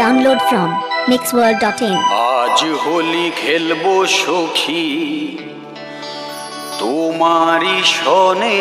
Download from MIXWORLD.in। आज होली खेलबो सखी तुम्हारी शोने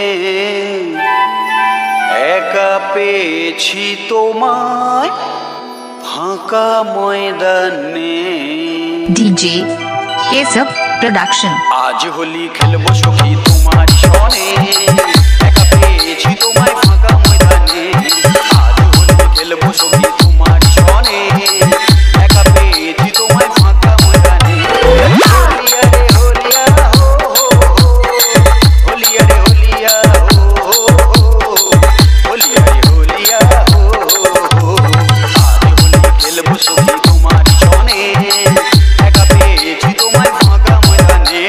एका पेছি তোমায় ফাঁকা ময়দানে। DJ Keshab production. आज होली खेलबो सखी तुम्हारी शोने एका পেছি তোমায় ফাঁকা ময়দানে। आज होली खेलबो सखी तुम्हारी शोने एका পেছি তোমায় ফাঁকা ময়দানে। होलिया रे होलिया हो हो होलिया रे होलिया हो हो होलिया रे होलिया हो हो। आज होली खेलबो सखी तुम्हारी शोने एका পেছি তোমায় ফাঁকা ময়দানে।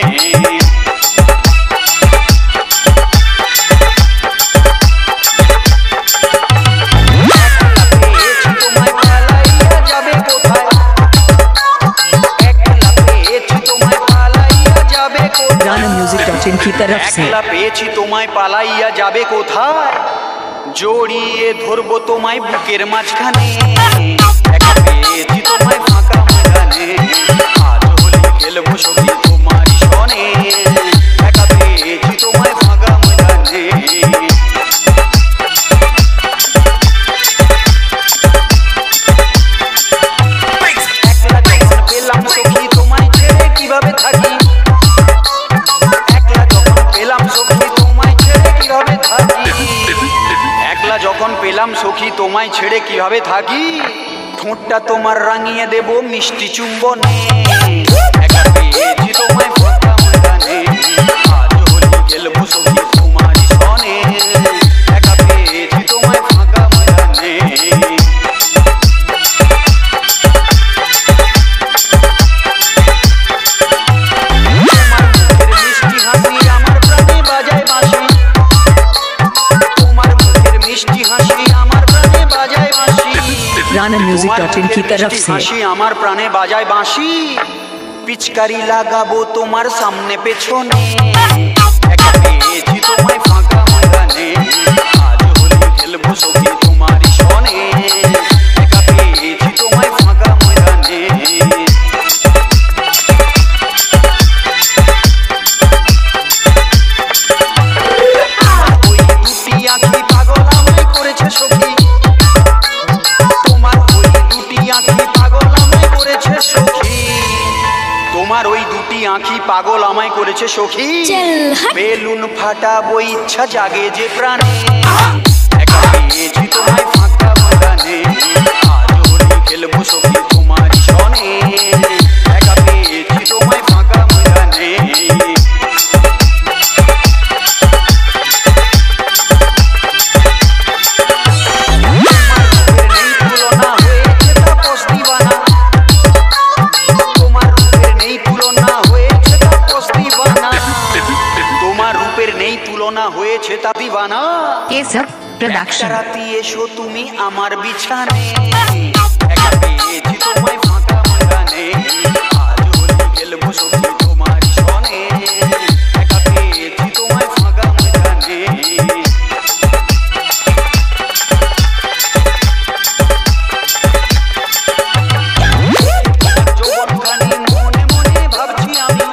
म्यूजिक.in की तरफ से একলা পেছি তোমায় পালাইয়া যাবে কোথায়, জড়িয়ে ধরবো তোমায় বুকের মাঝখানে। একা পেছি তোমায় ফাঁকা ময়দানে। আজ হোলি খেলবো সখী তোমারই শোনে একা পেছি তোমায় ফাঁকা ময়দানে। একলা যখন পেলাম সখী তোমায় ছেড়ে কিভাবে থাকি, একলা যখন পেলাম সখী তোমায় ছেড়ে কিভাবে থাকি, ঠোঁটটা তোমার রাঙিয়ে দেব মিষ্টি চুম্বনে। একা পেয়েছি তোমায় ফাঁকা ময়দানে। আজ হোলি খেলবো সখী তোমারই শোনে একা পেয়েছি তোমায় ফাঁকা ময়দানে। म्यूजिक.in की तरफ से হাসি আমার প্রাণে বাজায় বাঁশি, পিচকারি লাগাবো তোমার সামনে পেছনে। একা পেয়েছি তোমায় ফাঁকা ময়দানে। আজ হোলি খেলবো সখী তোমারই শোনে একা পেয়েছি তোমায় ফাঁকা ময়দানে। ওই দুটি আঁখি পাগল আমায় করেছে সখী, তোমার ওই দুটি আঁখি পাগল আমায় করেছে সখী। তোমার ওই দুটি আঁখি পাগল আমায় করেছে সখী। বেলুন ফাটাবো ইচ্ছা জাগে যে প্রাণে। একা পেয়েছি তোমায় ফাঁকা ময়দানে। আজ হোলি খেলবো সখী তোমারই শোনে একা পেয়েছি তোমায় ফাঁকা ময়দানে। তুলনা হয়েছে তা দিবানা। केशब प्रोडक्शन। রাতি এসো তুমি আমার বিছানে। একা পেয়েছি তোমায় ফাঁকা ময়দানে। আজ হোলি খেলবো সখী তোমারই শোনে একা পেয়েছি তোমায় ফাঁকা ময়দানে। যৌবনখানি মনে মনে ভাবছি আমি,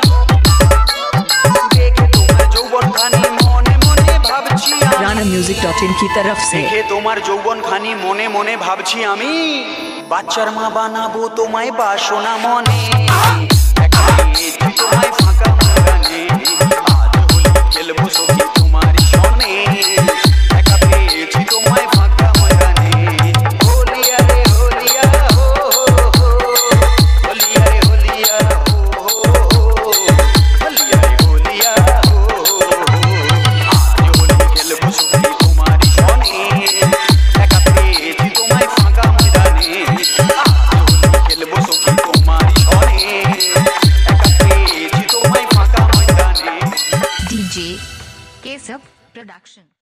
দেখে তোমার যৌবনখানি म्यूजिक.in की तरफ से দেখে তোমার যৌবন খানি মনে মনে ভাবছি আমি, বাচ্চার মা বানাবো তোমায় বাসনা মনে। একা পেয়েছি তোমায় ফাঁকা